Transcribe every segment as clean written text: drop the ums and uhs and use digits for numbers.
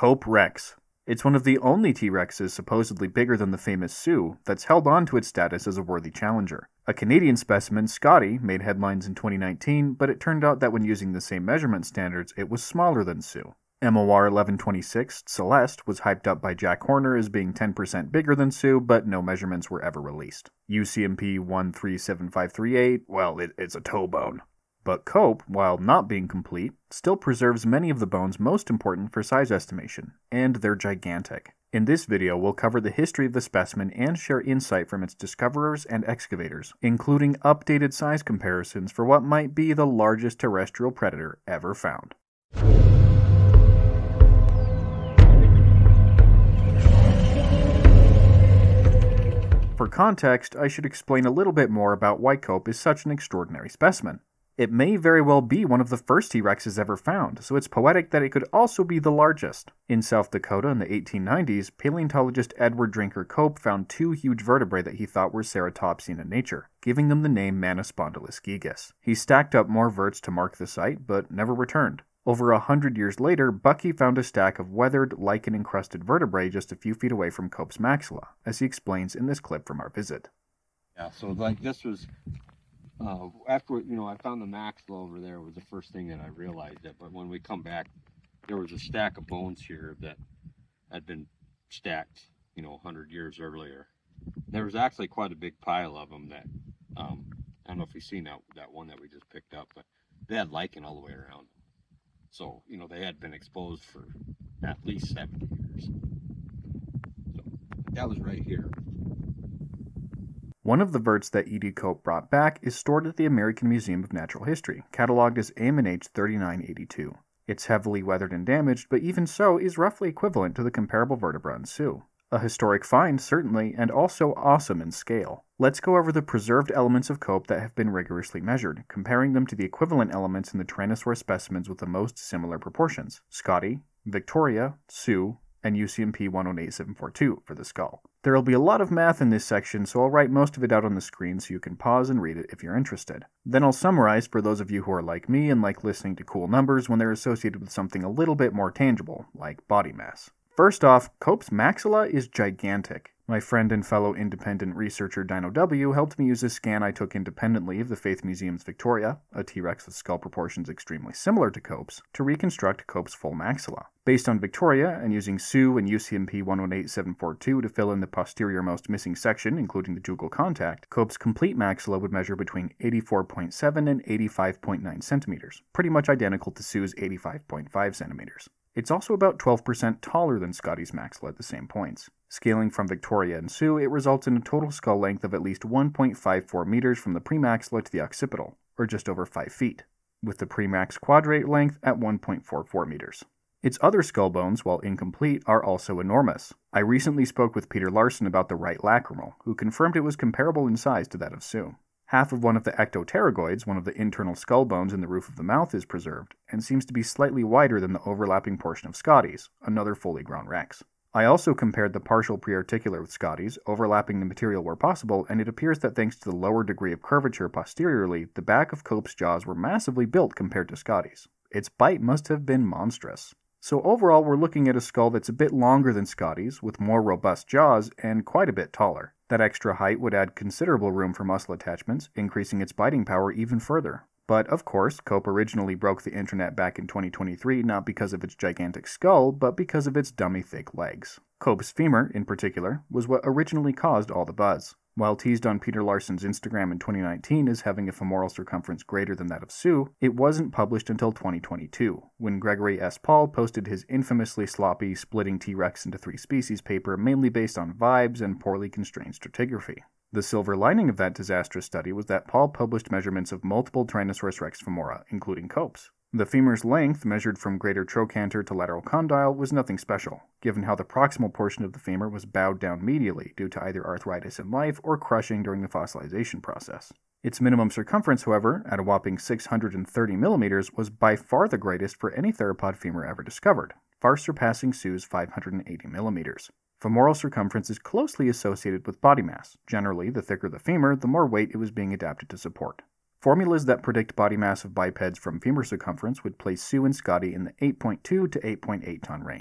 Cope Rex. It's one of the only T-Rexes supposedly bigger than the famous Sioux that's held on to its status as a worthy challenger. A Canadian specimen, Scotty, made headlines in 2019, but it turned out that when using the same measurement standards, it was smaller than Sioux. MOR 1126, Celeste, was hyped up by Jack Horner as being 10% bigger than Sioux, but no measurements were ever released. UCMP 137538, well, it's a toe bone. But Cope, while not being complete, still preserves many of the bones most important for size estimation, and they're gigantic. In this video, we'll cover the history of the specimen and share insight from its discoverers and excavators, including updated size comparisons for what might be the largest terrestrial predator ever found. For context, I should explain a little bit more about why Cope is such an extraordinary specimen. It may very well be one of the first T-Rexes ever found, so it's poetic that it could also be the largest. In South Dakota in the 1890s, paleontologist Edward Drinker Cope found two huge vertebrae that he thought were ceratopsian in nature, giving them the name Manispondylus gigas. He stacked up more verts to mark the site, but never returned. Over 100 years later, Bucky found a stack of weathered, lichen-encrusted vertebrae just a few feet away from Cope's maxilla, as he explains in this clip from our visit. Yeah, so like this was... after, I found the maxilla over there was the first thing that I realized it, but when we come back, there was a stack of bones here that had been stacked, 100 years earlier. There was actually quite a big pile of them that, I don't know if you've seen that one that we just picked up, but they had lichen all the way around. So, they had been exposed for at least 70 years. So, that was right here. One of the verts that E.D. Cope brought back is stored at the American Museum of Natural History, cataloged as AMNH 3982. It's heavily weathered and damaged, but even so is roughly equivalent to the comparable vertebra in Sioux. A historic find, certainly, and also awesome in scale. Let's go over the preserved elements of Cope that have been rigorously measured, comparing them to the equivalent elements in the Tyrannosaurus specimens with the most similar proportions: Scotty, Victoria, Sioux, and UCMP 108742 for the skull. There will be a lot of math in this section, so I'll write most of it out on the screen so you can pause and read it if you're interested. Then I'll summarize for those of you who are like me and like listening to cool numbers when they're associated with something a little bit more tangible, like body mass. First off, Cope's maxilla is gigantic. My friend and fellow independent researcher Dino W helped me use a scan I took independently of the Faith Museum's Victoria, a T-Rex with skull proportions extremely similar to Cope's, to reconstruct Cope's full maxilla. Based on Victoria, and using Sioux and UCMP 118742 to fill in the posterior-most missing section, including the jugal contact, Cope's complete maxilla would measure between 84.7 and 85.9 centimeters, pretty much identical to Sioux's 85.5 centimeters. It's also about 12% taller than Scotty's maxilla at the same points. Scaling from Victoria and Sioux, it results in a total skull length of at least 1.54 meters from the premaxilla to the occipital, or just over 5 feet, with the premax quadrate length at 1.44 meters. Its other skull bones, while incomplete, are also enormous. I recently spoke with Peter Larson about the right lacrimal, who confirmed it was comparable in size to that of Sioux. Half of one of the ectopterygoids, one of the internal skull bones in the roof of the mouth, is preserved, and seems to be slightly wider than the overlapping portion of Scotty's, another fully grown rex. I also compared the partial prearticular with Scotty's, overlapping the material where possible, and it appears that thanks to the lower degree of curvature posteriorly, the back of Cope's jaws were massively built compared to Scotty's. Its bite must have been monstrous. So overall, we're looking at a skull that's a bit longer than Scotty's, with more robust jaws, and quite a bit taller. That extra height would add considerable room for muscle attachments, increasing its biting power even further. But of course, Cope originally broke the internet back in 2023 not because of its gigantic skull, but because of its dummy thick legs. Cope's femur, in particular, was what originally caused all the buzz. While teased on Peter Larson's Instagram in 2019 as having a femoral circumference greater than that of Sioux, it wasn't published until 2022, when Gregory S. Paul posted his infamously sloppy Splitting T-Rex into 3 Species paper mainly based on vibes and poorly constrained stratigraphy. The silver lining of that disastrous study was that Paul published measurements of multiple Tyrannosaurus rex femora, including Cope's. The femur's length, measured from greater trochanter to lateral condyle, was nothing special, given how the proximal portion of the femur was bowed down medially due to either arthritis in life or crushing during the fossilization process. Its minimum circumference, however, at a whopping 630 millimeters, was by far the greatest for any theropod femur ever discovered, far surpassing Sioux's 580 millimeters. Femoral circumference is closely associated with body mass. Generally, the thicker the femur, the more weight it was being adapted to support. Formulas that predict body mass of bipeds from femur circumference would place Sioux and Scotty in the 8.2 to 8.8 ton range.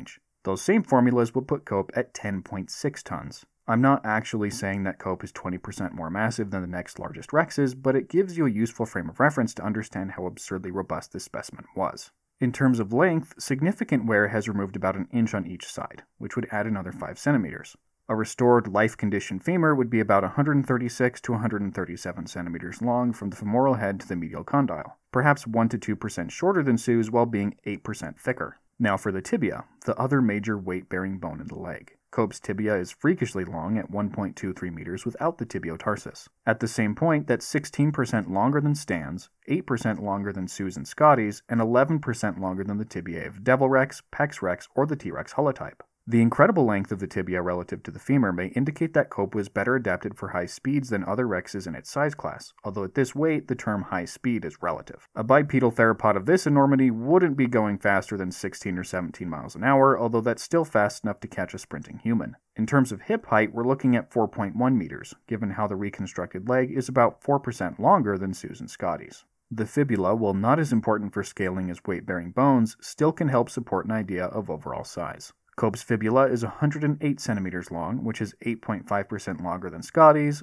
Those same formulas would put cope at 10.6 tons. I'm not actually saying that cope is 20% more massive than the next largest rexes, but it gives you a useful frame of reference to understand how absurdly robust this specimen was. In terms of length, significant wear has removed about an inch on each side, which would add another 5 centimeters. A restored life-conditioned femur would be about 136 to 137 centimeters long from the femoral head to the medial condyle, perhaps 1 to 2% shorter than Sue's while being 8% thicker. Now for the tibia, the other major weight-bearing bone in the leg. Cope's tibia is freakishly long at 1.23 meters without the tibiotarsus. At the same point, that's 16% longer than Stan's, 8% longer than Sue's and Scotty's, and 11% longer than the tibiae of Devil Rex, Pex Rex, or the T-Rex holotype. The incredible length of the tibia relative to the femur may indicate that Cope was better adapted for high speeds than other rexes in its size class, although at this weight, the term high speed is relative. A bipedal theropod of this enormity wouldn't be going faster than 16 or 17 miles an hour, although that's still fast enough to catch a sprinting human. In terms of hip height, we're looking at 4.1 meters, given how the reconstructed leg is about 4% longer than Sue's and Scotty's. The fibula, while not as important for scaling as weight-bearing bones, still can help support an idea of overall size. Cope's fibula is 108 centimeters long, which is 8.5% longer than Scotty's,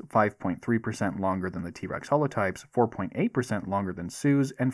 5.3% longer than the T-Rex holotypes, 4.8% longer than Sue's, and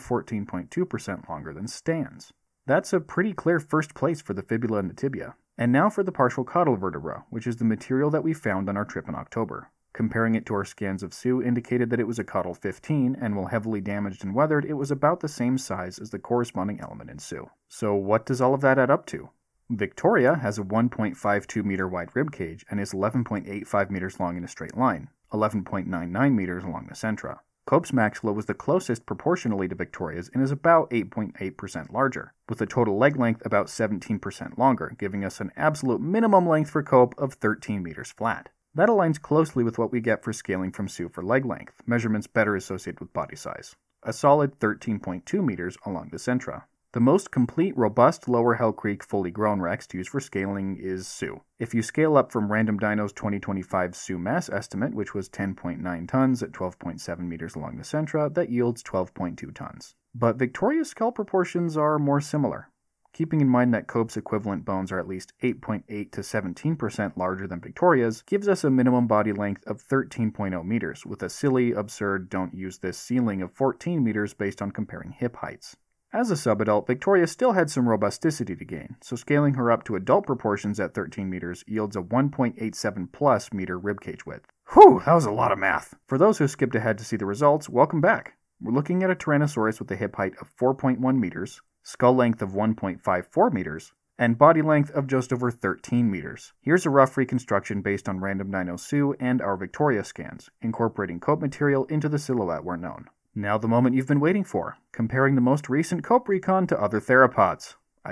14.2% longer than Stan's. That's a pretty clear first place for the fibula and the tibia. And now for the partial caudal vertebra, which is the material that we found on our trip in October. Comparing it to our scans of Sue indicated that it was a caudal 15, and while heavily damaged and weathered, it was about the same size as the corresponding element in Sue. So what does all of that add up to? Victoria has a 1.52 meter wide rib cage and is 11.85 meters long in a straight line, 11.99 meters along the centra. Cope's maxilla was the closest proportionally to Victoria's and is about 8.8% larger, with a total leg length about 17% longer, giving us an absolute minimum length for Cope of 13 meters flat. That aligns closely with what we get for scaling from Sue for leg length, measurements better associated with body size. A solid 13.2 meters along the centra. The most complete, robust Lower Hell Creek fully grown Rex to use for scaling is Sue. If you scale up from Random Dino's 2025 Sue mass estimate, which was 10.9 tons at 12.7 meters along the centra, that yields 12.2 tons. But Victoria's skull proportions are more similar. Keeping in mind that Cope's equivalent bones are at least 8.8 to 17% larger than Victoria's, gives us a minimum body length of 13.0 meters, with a silly, absurd, don't use this ceiling of 14 meters based on comparing hip heights. As a subadult, Victoria still had some robusticity to gain, so scaling her up to adult proportions at 13 meters yields a 1.87 plus meter ribcage width. Whew, that was a lot of math. For those who skipped ahead to see the results, welcome back. We're looking at a Tyrannosaurus with a hip height of 4.1 meters, skull length of 1.54 meters, and body length of just over 13 meters. Here's a rough reconstruction based on Random Dino Sue and our Victoria scans, incorporating Cope material into the silhouette where known. Now the moment you've been waiting for, comparing the most recent Cope recon to other theropods.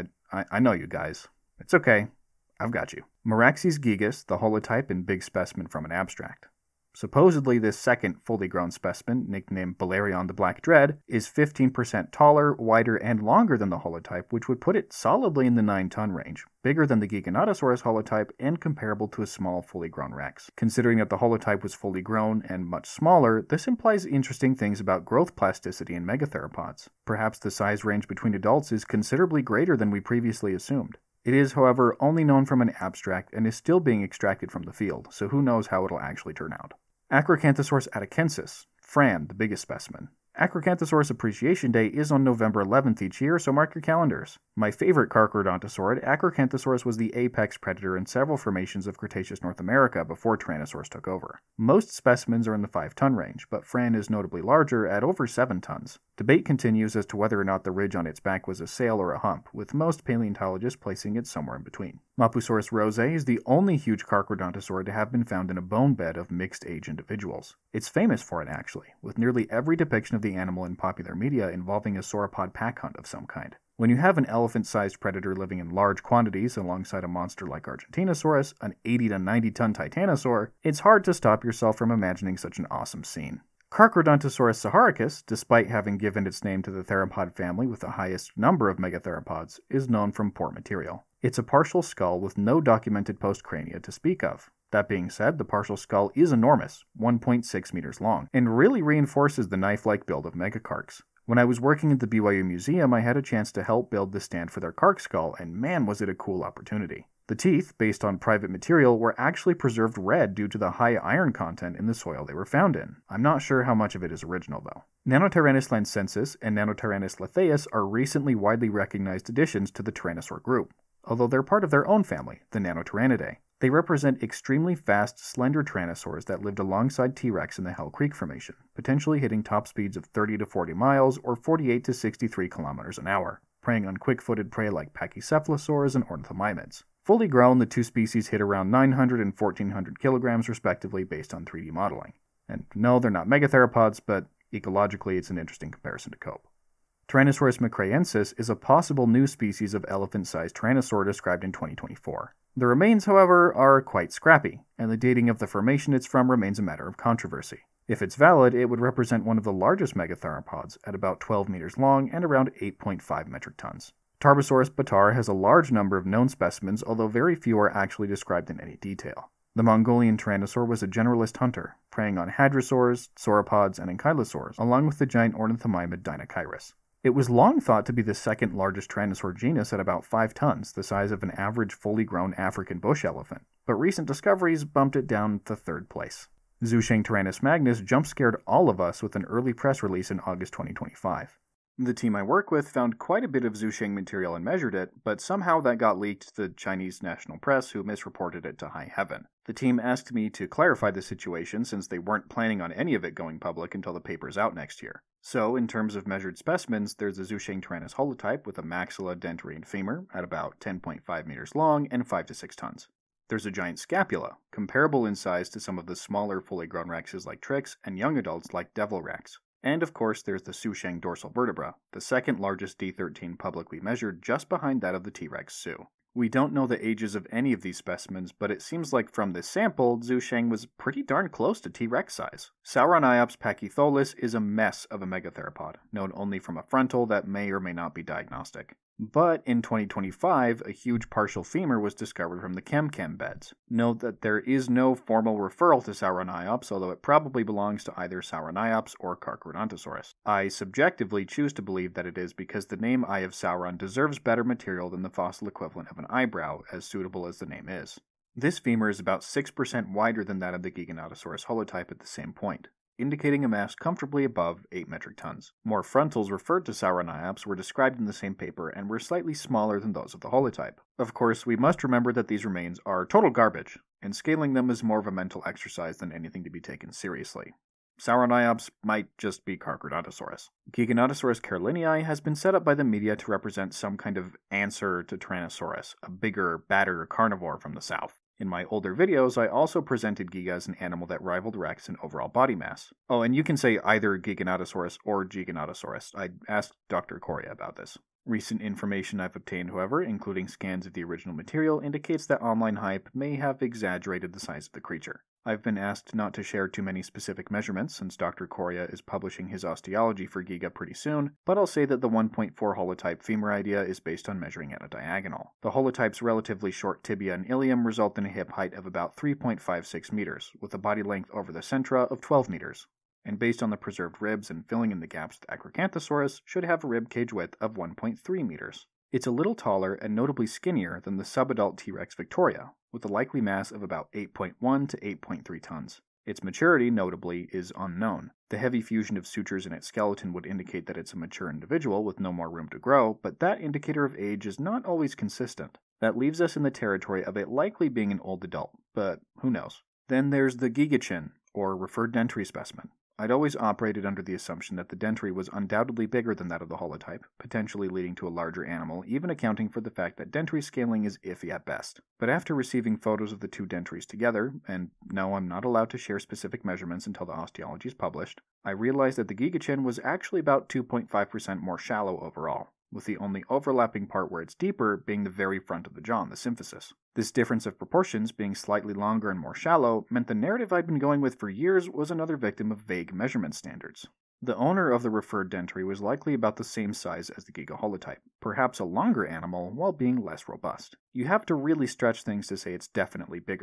I know you guys. It's okay. I've got you. Meraxes gigas, the holotype and big specimen from an abstract. Supposedly, this second fully grown specimen, nicknamed Balerion the Black Dread, is 15% taller, wider, and longer than the holotype, which would put it solidly in the 9-ton range, bigger than the Giganotosaurus holotype, and comparable to a small fully grown Rex. Considering that the holotype was fully grown and much smaller, this implies interesting things about growth plasticity in megatheropods. Perhaps the size range between adults is considerably greater than we previously assumed. It is, however, only known from an abstract and is still being extracted from the field, so who knows how it'll actually turn out. Acrocanthosaurus atticensis, Fran, the biggest specimen. Acrocanthosaurus Appreciation Day is on November 11th each year, so mark your calendars. My favorite Carcharodontosaurid, Acrocanthosaurus was the apex predator in several formations of Cretaceous North America before Tyrannosaurus took over. Most specimens are in the 5-ton range, but Fran is notably larger at over 7 tons. Debate continues as to whether or not the ridge on its back was a sail or a hump, with most paleontologists placing it somewhere in between. Mapusaurus rosei is the only huge Carcharodontosaurid to have been found in a bone bed of mixed-age individuals. It's famous for it, actually, with nearly every depiction of the animal in popular media involving a sauropod pack hunt of some kind. When you have an elephant-sized predator living in large quantities alongside a monster like Argentinosaurus, an 80 to 90-ton titanosaur, it's hard to stop yourself from imagining such an awesome scene. Carcharodontosaurus saharicus, despite having given its name to the theropod family with the highest number of megatheropods, is known from poor material. It's a partial skull with no documented postcrania to speak of. That being said, the partial skull is enormous, 1.6 meters long, and really reinforces the knife-like build of megacarchs. When I was working at the BYU Museum, I had a chance to help build the stand for their carc skull, and man was it a cool opportunity. The teeth, based on private material, were actually preserved red due to the high iron content in the soil they were found in. I'm not sure how much of it is original, though. Nanotyrannus lancensis and Nanotyrannus lithaeus are recently widely recognized additions to the Tyrannosaur group, although they're part of their own family, the Nanotyrannidae. They represent extremely fast, slender tyrannosaurs that lived alongside T-Rex in the Hell Creek Formation, potentially hitting top speeds of 30 to 40 miles or 48 to 63 kilometers an hour, preying on quick-footed prey like pachycephalosaurs and ornithomimids. Fully grown, the two species hit around 900 and 1400 kilograms respectively based on 3D modeling. And no, they're not megatheropods, but ecologically it's an interesting comparison to cope. Tyrannosaurus macraensis is a possible new species of elephant-sized tyrannosaur described in 2024. The remains, however, are quite scrappy, and the dating of the formation it's from remains a matter of controversy. If it's valid, it would represent one of the largest megatheropods at about 12 meters long and around 8.5 metric tons. Tarbosaurus bataar has a large number of known specimens, although very few are actually described in any detail. The Mongolian tyrannosaur was a generalist hunter, preying on hadrosaurs, sauropods, and ankylosaurs, along with the giant ornithomimid Deinocheirus. It was long thought to be the second largest tyrannosaur genus at about 5 tons, the size of an average fully grown African bush elephant, but recent discoveries bumped it down to 3rd place. Zhusheng Tyrannus magnus jump-scared all of us with an early press release in August 2025. The team I work with found quite a bit of Zhusheng material and measured it, but somehow that got leaked to the Chinese national press, who misreported it to high heaven. The team asked me to clarify the situation since they weren't planning on any of it going public until the paper's out next year. So, in terms of measured specimens, there's the Zhusheng Tyrannus holotype with a maxilla, dentary, and femur at about 10.5 meters long and 5 to 6 tons. There's a giant scapula, comparable in size to some of the smaller fully grown rexes like Trix and young adults like Devil Rex. And of course there's the Zhusheng dorsal vertebra, the second largest D13 publicly measured, just behind that of the T-Rex Sioux. We don't know the ages of any of these specimens, but it seems like from this sample, Zhusheng was pretty darn close to T-Rex size. Sauroniops pachytholis is a mess of a megatheropod, known only from a frontal that may or may not be diagnostic. But in 2025, a huge partial femur was discovered from the Chem beds. Note that there is no formal referral to Sauroniops, although it probably belongs to either Sauroniops or Carcharodontosaurus. I subjectively choose to believe that it is because the name Eye of Sauron deserves better material than the fossil equivalent of an eyebrow, as suitable as the name is. This femur is about 6% wider than that of the Giganotosaurus holotype at the same point, indicating a mass comfortably above 8 metric tons. More frontals referred to Sauroniops were described in the same paper and were slightly smaller than those of the holotype. Of course, we must remember that these remains are total garbage, and scaling them is more of a mental exercise than anything to be taken seriously. Sauroniops might just be Carcharodontosaurus. Giganotosaurus carolinii has been set up by the media to represent some kind of answer to Tyrannosaurus, a bigger, badder carnivore from the south. In my older videos, I also presented Giga as an animal that rivaled Rex in overall body mass. Oh, and you can say either Giganotosaurus or Giganotosaurus. I asked Dr. Coria about this. Recent information I've obtained, however, including scans of the original material, indicates that online hype may have exaggerated the size of the creature. I've been asked not to share too many specific measurements since Dr. Coria is publishing his osteology for Giga pretty soon, but I'll say that the 1.4 holotype femur idea is based on measuring at a diagonal. The holotype's relatively short tibia and ilium result in a hip height of about 3.56 meters, with a body length over the centra of 12 meters. And based on the preserved ribs and filling in the gaps with Acrocanthosaurus, should have a rib cage width of 1.3 meters. It's a little taller and notably skinnier than the subadult T-Rex Victoria, with a likely mass of about 8.1 to 8.3 tons. Its maturity, notably, is unknown. The heavy fusion of sutures in its skeleton would indicate that it's a mature individual with no more room to grow, but that indicator of age is not always consistent. That leaves us in the territory of it likely being an old adult, but who knows. Then there's the Gigachin, or referred dentary specimen. I'd always operated under the assumption that the dentary was undoubtedly bigger than that of the holotype, potentially leading to a larger animal, even accounting for the fact that dentary scaling is iffy at best. But after receiving photos of the two dentaries together, and no, I'm not allowed to share specific measurements until the osteology is published, I realized that the Gigachin was actually about 2.5% more shallow overall, with the only overlapping part where it's deeper being the very front of the jaw, the symphysis. This difference of proportions, being slightly longer and more shallow, meant the narrative I'd been going with for years was another victim of vague measurement standards. The owner of the referred dentary was likely about the same size as the Giga holotype, perhaps a longer animal while being less robust. You have to really stretch things to say it's definitely bigger.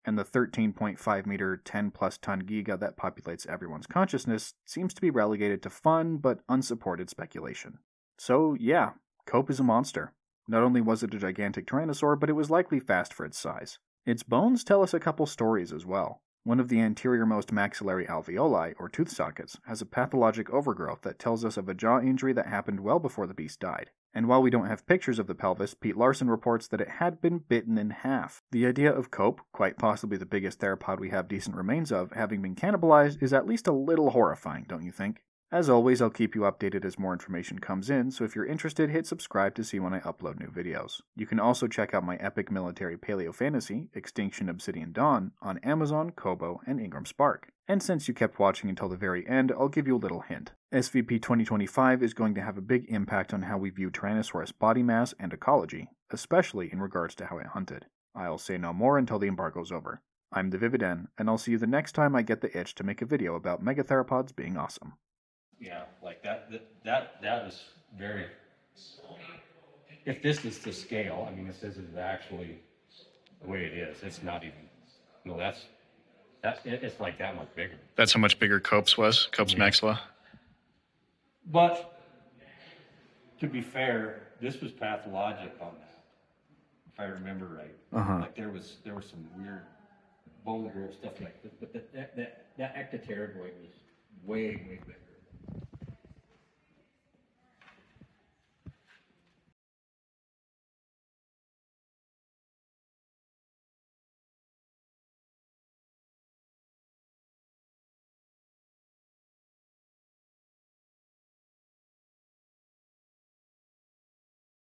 and the 13.5 meter, 10 plus ton giga that populates everyone's consciousness seems to be relegated to fun but unsupported speculation. So yeah, Cope is a monster. Not only was it a gigantic tyrannosaur, but it was likely fast for its size. Its bones tell us a couple stories as well. One of the anterior-most maxillary alveoli, or tooth sockets, has a pathologic overgrowth that tells us of a jaw injury that happened well before the beast died. And while we don't have pictures of the pelvis, Pete Larson reports that it had been bitten in half. The idea of Cope, quite possibly the biggest theropod we have decent remains of, having been cannibalized is at least a little horrifying, don't you think? As always, I'll keep you updated as more information comes in, so if you're interested, hit subscribe to see when I upload new videos. You can also check out my epic military paleo fantasy, Extinction Obsidian Dawn, on Amazon, Kobo, and Ingram Spark. And since you kept watching until the very end, I'll give you a little hint. SVP 2025 is going to have a big impact on how we view Tyrannosaurus body mass and ecology, especially in regards to how it hunted. I'll say no more until the embargo's over. I'm the Vividen, and I'll see you the next time I get the itch to make a video about megatheropods being awesome. Yeah, like that is very. If this is the scale, I mean, if this is actually the way it is, it's not even. No, it's like that much bigger. That's how much bigger Cope's was? Cope's maxilla? But to be fair, this was pathologic on that, if I remember right. Like there was some weird bone growth stuff like this, but that ectopterygoid was way bigger.